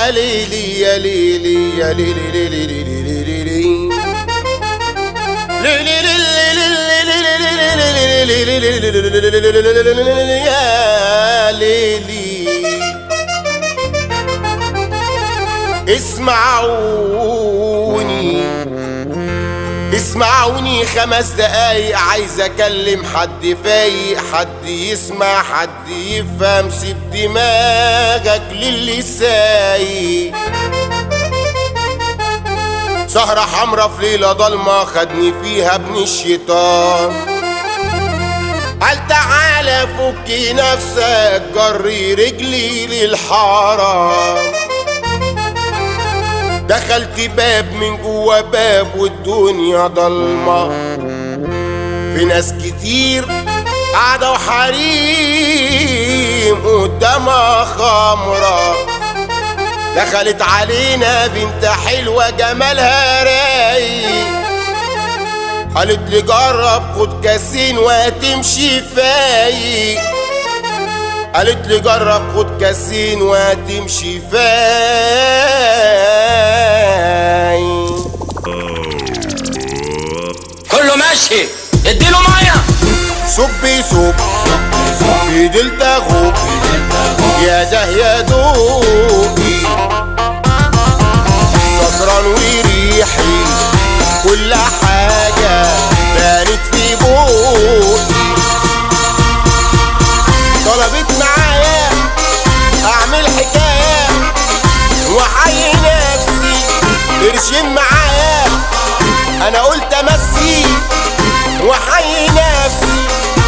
يا ليلي يا ليلي يا ليلي ليلي ليلي ليلي يا ليلي. اسمعوني 5 دقايق، عايز اكلم حد فايق، حد يسمع، حد يفهم، سيب دماغك للي سايق. سهرة حمرا في ليلة ضلمة، خدني فيها ابن الشيطان، قال تعالى فكي نفسك، جري رجلي للحرام. دخلت باب من جوا باب والدنيا ضلمة، في ناس كتير قاعدة وحريم قدامها خمرة. دخلت علينا بنت حلوة جمالها رايق، قالت لي جرب خد كاسين وهتمشي فايق، قالت لي جرب خد كاسين وهتمشي فايق. كله ماشي، اديله ميه. صبي صب في دلتا غوب، يا ده يا دوبي، سكران وريحي كل حاجة بانت في بوقي. طلبت معايا اعمل حكاية وحي نفسي، قرشين معايا انا قلت امسي وحي نفسي.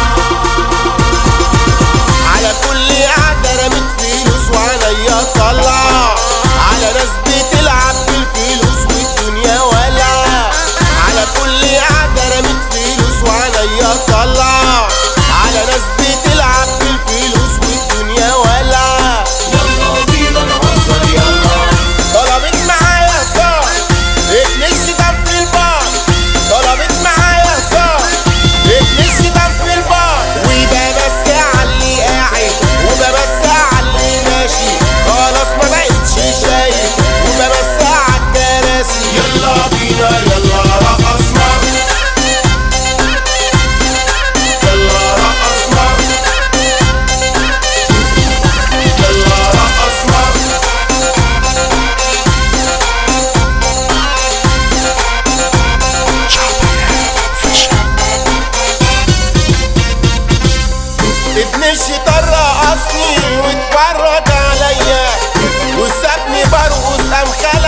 على كل قعدة رميت فلوس وعليا طلع، على ناس بتلعب بالفلوس والدنيا ولع. على كل قعدة رميت فلوس وعليا طلع، على ناس بتلعب بالفلوس والدنيا ولع. يلا بينا نهزر يلا. طلبت معايا هزار اتنسي دم في البار، طلبت معايا هزار اتنسي دم في البار. وبمسي عاللي قاعد وبمسي عاللي ماشي، خلاص ما بقتش شايف وبمسي عالكراسي. يلا بينا يلا رقصنا، يلا رقصنا، يلا رقصنا. ابن الشيطان رقصني واتفرج عليا وسابني برقص، قام خلى